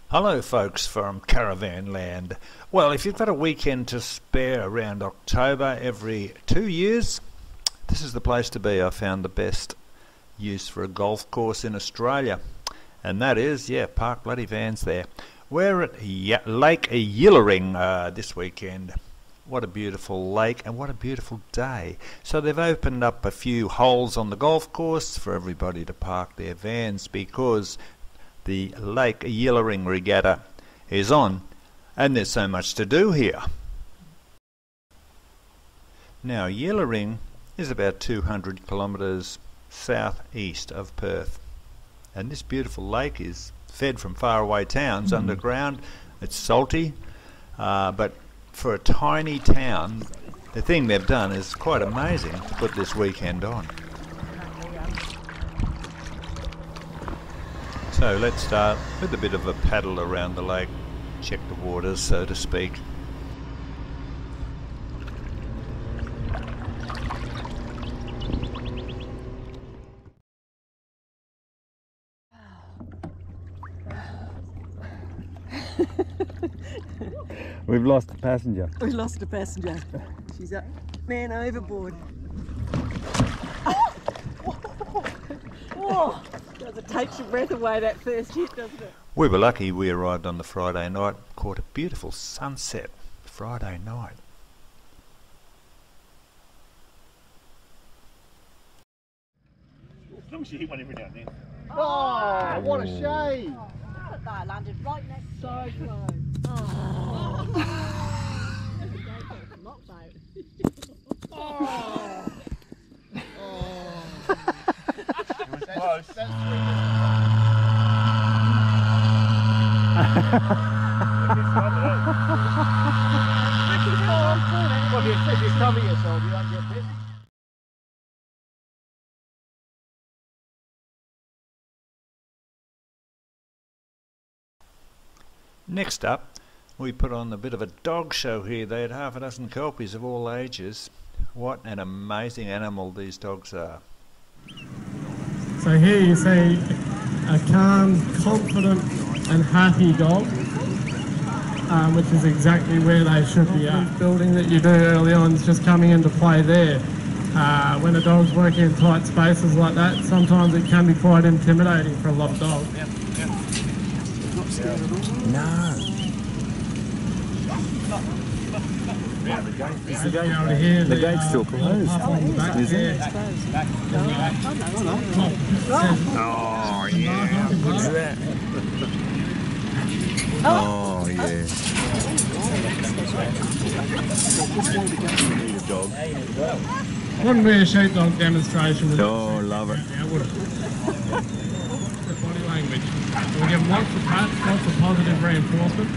Hello folks from Caravan Land. Well, if you've got a weekend to spare around October every 2 years, this is the place to be. I found the best use for a golf course in Australia, and that is, park bloody vans there. We're at Lake Yealering this weekend. What a beautiful lake and what a beautiful day. So they've opened up a few holes on the golf course for everybody to park their vans because the Lake Yealering Regatta is on and there's so much to do here. Now Yealering is about 200 kilometres southeast of Perth, and this beautiful lake is fed from faraway towns underground. It's salty, but for a tiny town the thing they've done is quite amazing to put this weekend on. So let's start with a bit of a paddle around the lake, check the waters so to speak. We've lost a passenger. We lost a passenger. She's up, man overboard. Oh, it takes your breath away that first hit, doesn't it? We were lucky we arrived on the Friday night, caught a beautiful sunset Friday night. As long as you hit one every now and then. Oh, what a shame! But I landed right next so close. Close. That's well, if you cover yourself, you won't get bit. Next up, we put on a bit of a dog show here. They had half a dozen kelpies of all ages. What an amazing animal these dogs are. So here you see a calm, confident and happy dog, which is exactly where they should be at. The building that you do early on is just coming into play there. When a dog's working in tight spaces like that, sometimes it can be quite intimidating for a lot of dogs. No. The gate's still closed. Is it? Oh yeah. What's that? Oh yeah. Wouldn't be a sheepdog demonstration. Oh, love it. Yeah, would it? The body language. We give lots of pats, lots of positive reinforcement.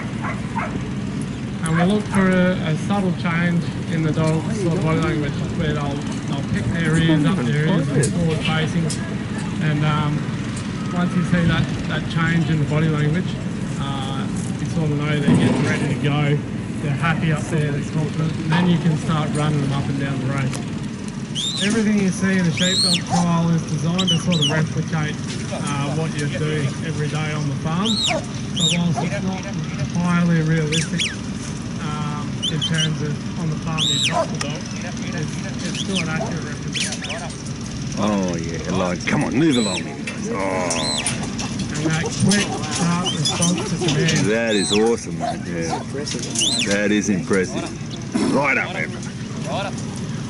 And we'll look for a subtle change in the dog's sort of body language where they'll pick their ears up, their ears and forward facing. And once you see that change in the body language, you sort of know they're getting ready to go. They're happy up there, they're confident, and then you can start running them up and down the race. Everything you see in a sheepdog trial is designed to sort of replicate what you're doing every day on the farm. So whilst it's not entirely realistic in terms of on the farm you drop the dog, it's still an accurate representation. Oh yeah, like come on, move along. Oh. And that quick, sharp response to command. That is awesome, mate. Yeah. That is impressive. Right up, man. Right up.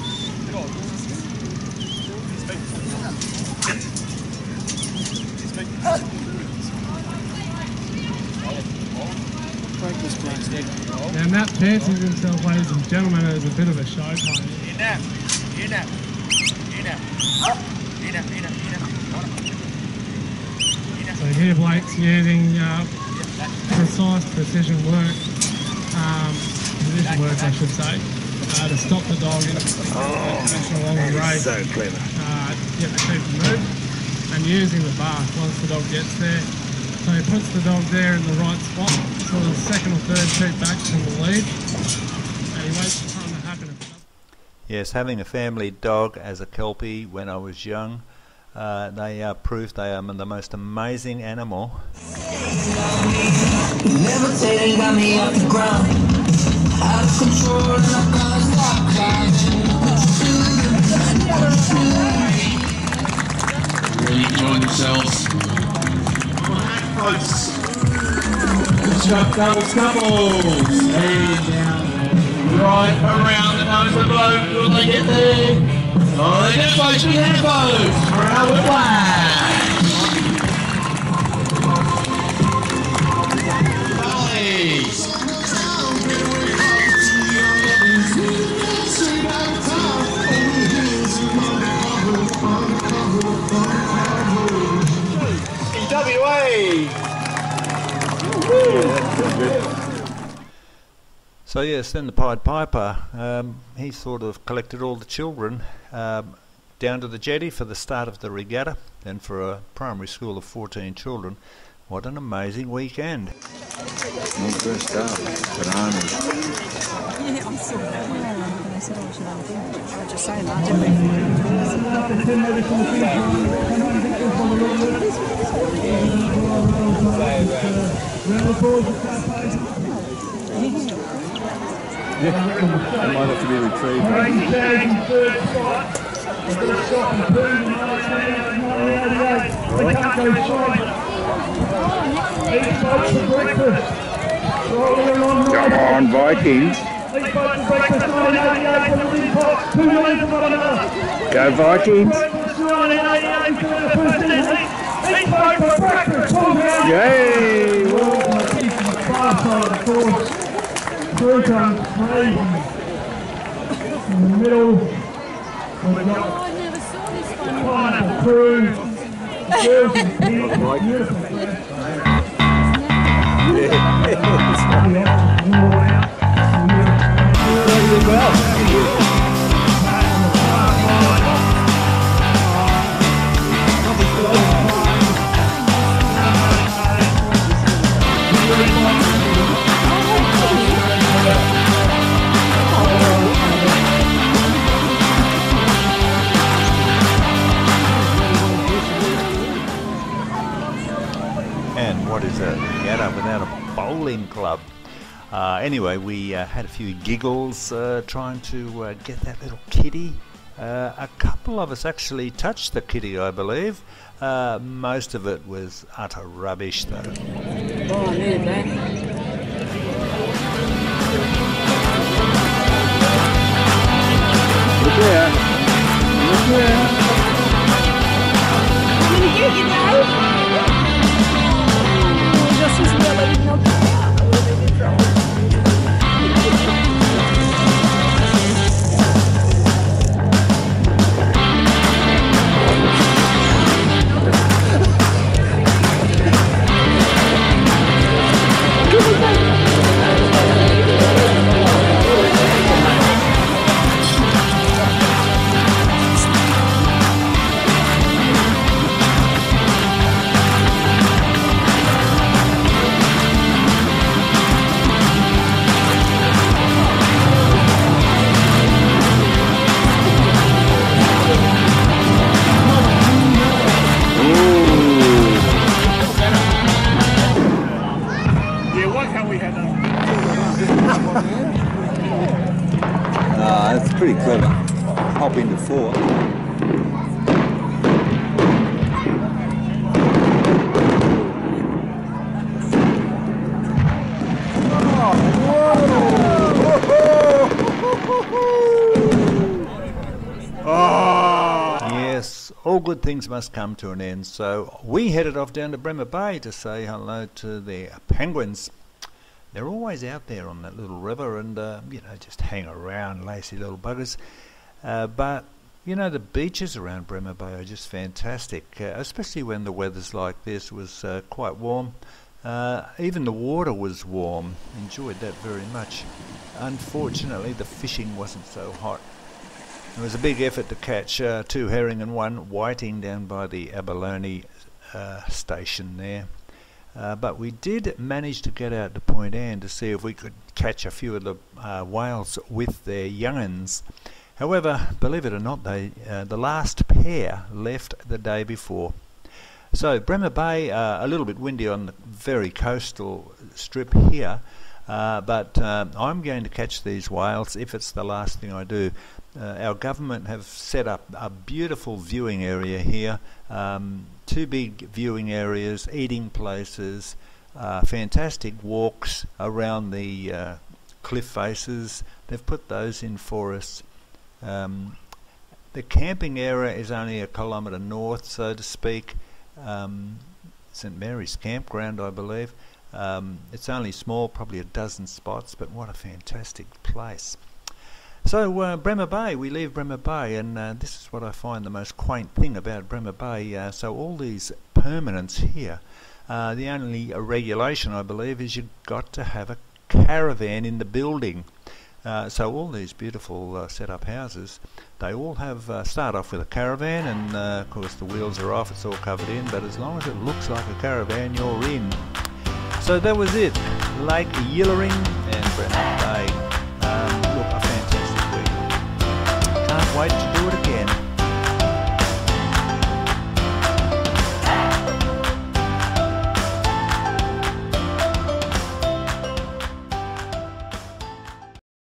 And that fancies himself, ladies and gentlemen, as a bit of a show pony. So here Blake's using precise precision work, position work I should say, to stop the dog in along the race. So clever. Get the sheep to move, and using the bar once the dog gets there. So he puts the dog there in the right spot, sort of second or third sheep back from the lead, and he waits for something to happen. Yes, having a family dog as a kelpie when I was young They are proof they are the most amazing animal. Levitating, got me off the ground. Out of control, and I can't stop. Really enjoying themselves. Good job, doubles. And down. Right around the nose of the boat. Will they get there? Oh, they get boats. We have boats. Around the flag. So yes, then the Pied Piper, he sort of collected all the children down to the jetty for the start of the regatta, and for a primary school of 14 children. What an amazing weekend. All dressed up, bananas. Yeah, I saw that. And I said, oh, should I do? I just say that, didn't It might have to be retrieved. Come on, Vikings. Go Vikings. Yay! Three times crazy. In the middle, we've got I never saw this one. pineapple crew, girls and pink, beautiful. And what is a regatta without a bowling club? Anyway, we had a few giggles trying to get that little kitty. A couple of us actually touched the kitty, I believe. Most of it was utter rubbish, though. Oh, I needed that. Look there. Look there. I'm going to get you now. Just as well as you know. That's pretty clever. Hop into four. Yes, all good things must come to an end, so we headed off down to Bremer Bay to say hello to the penguins. They're always out there on that little river and, just hang around, lazy little buggers. But, the beaches around Bremer Bay are just fantastic, especially when the weather's like this. It was quite warm. Even the water was warm. Enjoyed that very much. Unfortunately, the fishing wasn't so hot. It was a big effort to catch 2 herring and 1 whiting down by the abalone station there. But we did manage to get out to Point Anne to see if we could catch a few of the whales with their young'uns. However, believe it or not, the last pair left the day before. So Bremer Bay, a little bit windy on the very coastal strip here, but I'm going to catch these whales if it's the last thing I do. Our government have set up a beautiful viewing area here, 2 big viewing areas, eating places, fantastic walks around the cliff faces. They've put those in for us. The camping area is only 1 kilometre north, so to speak. St Mary's Campground, I believe. It's only small, probably a dozen spots, but what a fantastic place. So Bremer Bay, we leave Bremer Bay, and this is what I find the most quaint thing about Bremer Bay. So all these permanents here, the only regulation, I believe, is you've got to have a caravan in the building. So all these beautiful set-up houses, they all have start off with a caravan, and of course the wheels are off, it's all covered in, but as long as it looks like a caravan, you're in. So that was it, Lake Yealering.